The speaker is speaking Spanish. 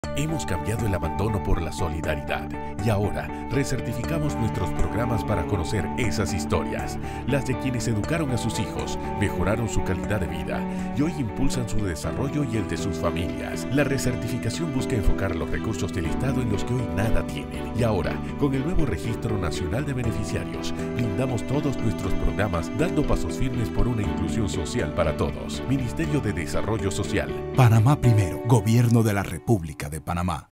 Hemos cambiado el abandono por la solidaridad y ahora recertificamos nuestros programas para conocer esas historias, las de quienes educaron a sus hijos, mejoraron su calidad de vida y hoy impulsan su desarrollo y el de sus familias. La recertificación busca enfocar los recursos del Estado en los que hoy nada tienen y ahora, con el nuevo Registro Nacional de Beneficiarios, blindamos todos nuestros programas dando pasos firmes por una inclusión social para todos. Ministerio de Desarrollo Social. Panamá Primero, Gobierno de la República de Panamá.